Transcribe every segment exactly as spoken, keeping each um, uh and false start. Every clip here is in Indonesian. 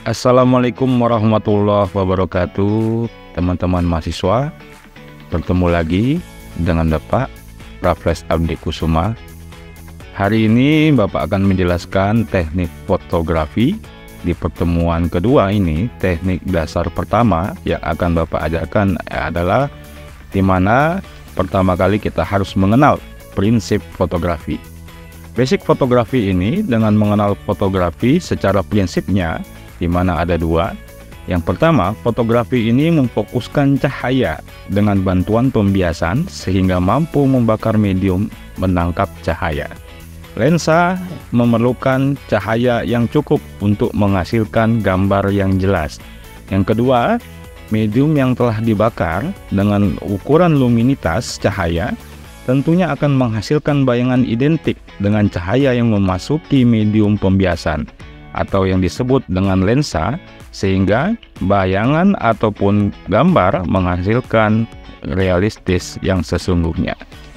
Assalamualaikum warahmatullahi wabarakatuh, teman-teman mahasiswa. Bertemu lagi dengan Bapak Raffles Abdi Kusuma. Hari ini Bapak akan menjelaskan teknik fotografi. Di pertemuan kedua ini, teknik dasar pertama yang akan Bapak ajarkan adalah di mana pertama kali kita harus mengenal prinsip fotografi. Basic fotografi ini dengan mengenal fotografi secara prinsipnya, di mana ada dua. Yang pertama, fotografi ini memfokuskan cahaya dengan bantuan pembiasan sehingga mampu membakar medium menangkap cahaya. Lensa memerlukan cahaya yang cukup untuk menghasilkan gambar yang jelas. Yang kedua, medium yang telah dibakar dengan ukuran luminitas cahaya tentunya akan menghasilkan bayangan identik dengan cahaya yang memasuki medium pembiasan atau yang disebut dengan lensa, sehingga bayangan ataupun gambar menghasilkan realistis yang sesungguhnya.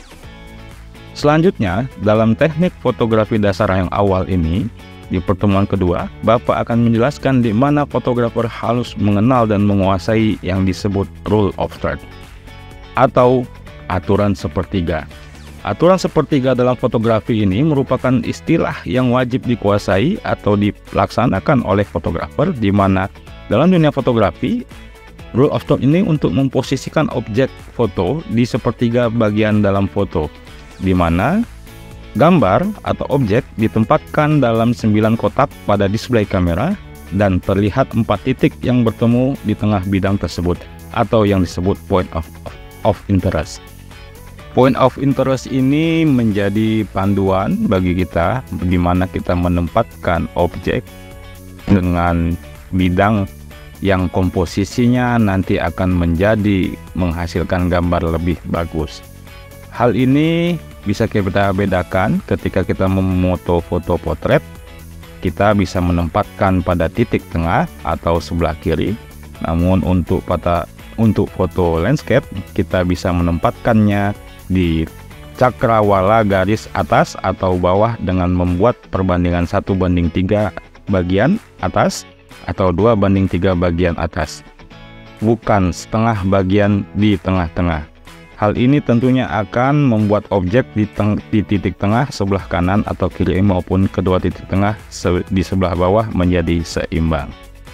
Selanjutnya, dalam teknik fotografi dasar yang awal ini, di pertemuan kedua, Bapak akan menjelaskan di mana fotografer harus mengenal dan menguasai yang disebut rule of third atau aturan sepertiga. Aturan sepertiga dalam fotografi ini merupakan istilah yang wajib dikuasai atau dilaksanakan oleh fotografer, di mana dalam dunia fotografi, rule of third ini untuk memposisikan objek foto di sepertiga bagian dalam foto, di mana gambar atau objek ditempatkan dalam sembilan kotak pada display kamera dan terlihat empat titik yang bertemu di tengah bidang tersebut atau yang disebut point of, of interest. Point of interest ini menjadi panduan bagi kita bagaimana kita menempatkan objek dengan bidang yang komposisinya nanti akan menjadi menghasilkan gambar lebih bagus. Hal ini bisa kita bedakan ketika kita memoto foto potret. Kita bisa menempatkan pada titik tengah atau sebelah kiri. Namun untuk pada untuk foto landscape kita bisa menempatkannya di cakrawala garis atas atau bawah dengan membuat perbandingan satu banding tiga bagian atas atau dua banding tiga bagian atas, bukan setengah bagian di tengah-tengah. Hal ini tentunya akan membuat objek di, di titik tengah sebelah kanan atau kiri maupun kedua titik tengah se di sebelah bawah menjadi seimbang.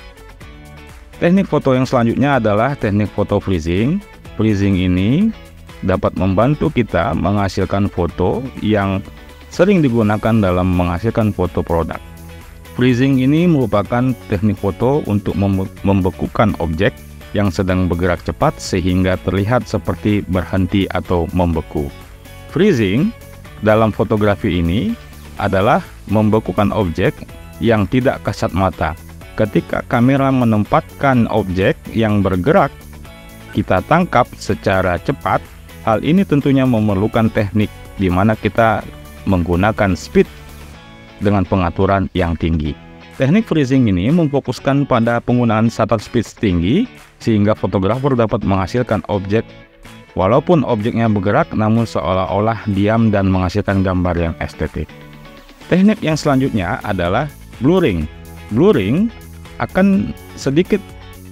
Teknik foto yang selanjutnya adalah teknik foto freezing. Freezing ini dapat membantu kita menghasilkan foto yang sering digunakan dalam menghasilkan foto produk. Freezing ini merupakan teknik foto untuk membekukan objek yang sedang bergerak cepat sehingga terlihat seperti berhenti atau membeku. Freezing dalam fotografi ini adalah membekukan objek yang tidak kasat mata. Ketika kamera menempatkan objek yang bergerak, kita tangkap secara cepat. Hal ini tentunya memerlukan teknik di mana kita menggunakan speed dengan pengaturan yang tinggi. Teknik freezing ini memfokuskan pada penggunaan shutter speed tinggi sehingga fotografer dapat menghasilkan objek walaupun objeknya bergerak namun seolah-olah diam dan menghasilkan gambar yang estetik. Teknik yang selanjutnya adalah blurring. Blurring akan sedikit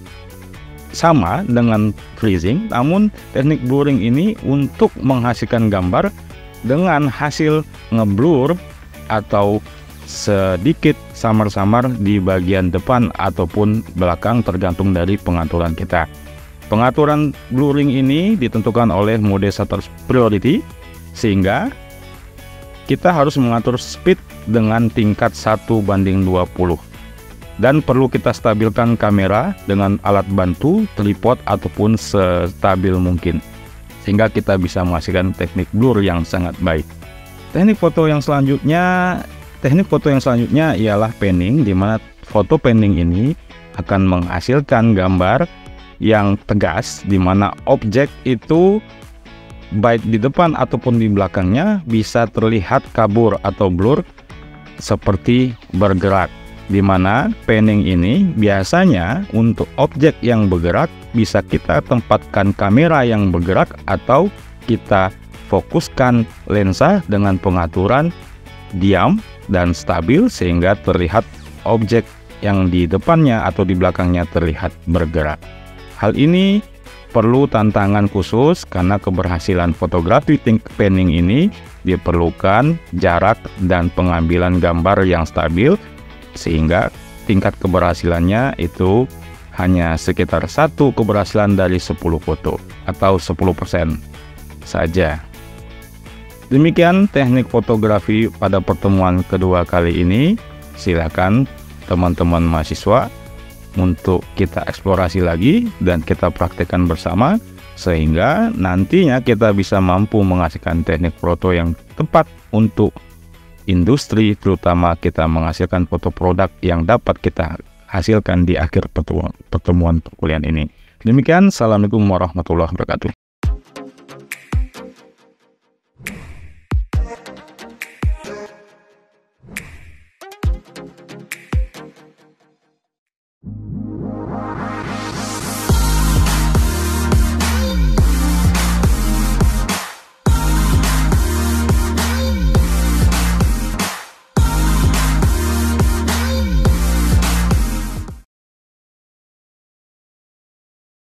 sama dengan freezing, namun teknik blurring ini untuk menghasilkan gambar dengan hasil ngeblur atau sedikit samar-samar di bagian depan ataupun belakang tergantung dari pengaturan kita. Pengaturan blurring ini ditentukan oleh mode shutter priority sehingga kita harus mengatur speed dengan tingkat satu banding dua puluh. Dan perlu kita stabilkan kamera dengan alat bantu, tripod ataupun sestabil mungkin sehingga kita bisa menghasilkan teknik blur yang sangat baik. Teknik foto yang selanjutnya, teknik foto yang selanjutnya ialah panning, di mana foto panning ini akan menghasilkan gambar yang tegas di mana objek itu baik di depan ataupun di belakangnya bisa terlihat kabur atau blur seperti bergerak. Di mana panning ini biasanya untuk objek yang bergerak bisa kita tempatkan kamera yang bergerak atau kita fokuskan lensa dengan pengaturan diam dan stabil sehingga terlihat objek yang di depannya atau di belakangnya terlihat bergerak. Hal ini perlu tantangan khusus karena keberhasilan fotografi think panning ini diperlukan jarak dan pengambilan gambar yang stabil, sehingga tingkat keberhasilannya itu hanya sekitar satu keberhasilan dari sepuluh foto atau sepuluh persen saja. Demikian teknik fotografi pada pertemuan kedua kali ini. Silakan teman-teman mahasiswa untuk kita eksplorasi lagi dan kita praktekkan bersama, sehingga nantinya kita bisa mampu menghasilkan teknik foto yang tepat untuk industri, terutama kita menghasilkan foto produk yang dapat kita hasilkan di akhir pertemuan, pertemuan perkuliahan ini. Demikian, assalamualaikum warahmatullahi wabarakatuh.